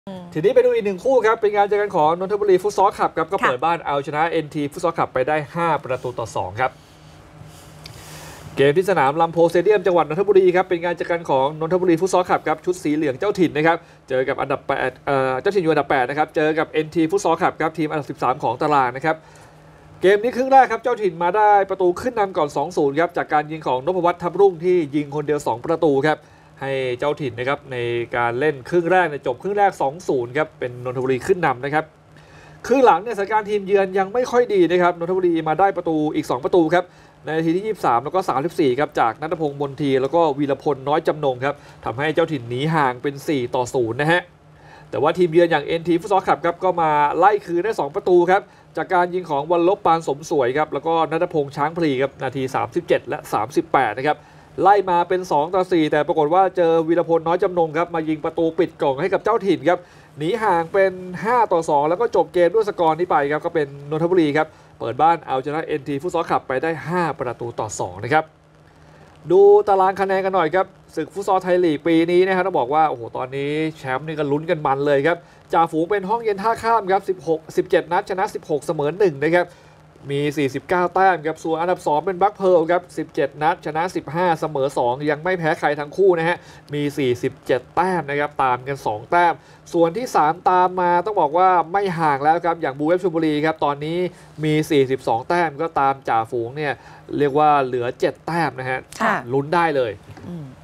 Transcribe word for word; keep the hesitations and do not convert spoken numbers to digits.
ทีนี้ไปดูอีกหนึ่งคู่ครับเป็นงานเจอกันของนนทบุรีฟุตซอลคลับครับก็เปิดบ้านเอาชนะ เอ็น ที ฟุตซอลคลับไปได้ห้าประตูต่อสองครับเกมที่สนามลำโพสเตเดียมจังหวัดนนทบุรีครับเป็นงานเจอกันของนนทบุรีฟุตซอลคลับครับชุดสีเหลืองเจ้าถิ่นนะครับเจอกับอันดับแปดเอ่อเจ้าถิ่นอยู่อันดับแปดนะครับเจอกับ เอ็น ที ฟุตซอลคลับครับทีมอันดับสิบสามของตารางนะครับเกมนี้ครึ่งแรกครับเจ้าถิ่นมาได้ประตูขึ้นนำก่อน สองศูนย์ ครับจากการยิงของนพวัฒน์ทับรุ่งที่ยิงคนเดียวสองประตูครับให้เจ้าถิ่นนะครับในการเล่นครึ่งแรกในจบครึ่งแรก สองศูนย์ ครับเป็นนนทบุรีขึ้นนำนะครับครึ่งหลังเนี่ยสถานการณ์ทีมเยือนยังไม่ค่อยดีนะครับนนทบุรีมาได้ประตูอีกสองประตูครับในนาทีที่ยี่สิบสามแล้วก็สามสิบสี่ครับจากณัฐพงษ์มนทีแล้วก็วีรพลน้อยจำนงครับทำให้เจ้าถิ่นหนีห่างเป็นสี่ต่อศูนย์นะฮะแต่ว่าทีมเยือนอย่าง เอ็น ที ฟุตซอลคลับครับก็มาไล่คืนได้สองประตูครับจากการยิงของวันลบปานสมสวยครับแล้วก็ณัฐพงษ์ช้างพลีครับนาทีสามสิบเจ็ดและสามสิบแปดนะครับไล่มาเป็นสองต่อสี่แต่ปรากฏว่าเจอวีรพลน้อยจำนงครับมายิงประตูปิดกล่องให้กับเจ้าถิ่นครับหนีห่างเป็นห้าต่อสองแล้วก็จบเกมด้วยสกอร์นี้ไปครับก็เป็นนนทบุรีครับเปิดบ้านเอาชนะ เอ็น ที ฟุตซอลคลับไปได้ห้าประตูต่อสองนะครับดูตารางคะแนนกันหน่อยครับศึกฟุตซอลไทยลีกปีนี้นะครับต้องบอกว่าโอ้โหตอนนี้แชมป์นี่ก็ลุ้นกันมันเลยครับจ่าฝูงเป็นห้องเย็นท่าข้ามครับสิบหก สิบเจ็ดนัดชนะสิบหกเสมอหนึ่งนะครับมีสี่สิบเก้าแต้มครับส่วนอันดับสองเป็นบัคเพิร์ลครับสิบเจ็ดนัดชนะสิบห้าเสมอสองยังไม่แพ้ใครทั้งคู่นะฮะมีสี่สิบเจ็ดแต้มนะครับตามกันสองแต้มส่วนที่สามตามมาต้องบอกว่าไม่ห่างแล้วครับอย่างบูเวฟชลบุรีครับตอนนี้มีสี่สิบสองแต้มก็ตามจ่าฝูงเนี่ยเรียกว่าเหลือเจ็ดแต้มนะฮะลุ้นได้เลย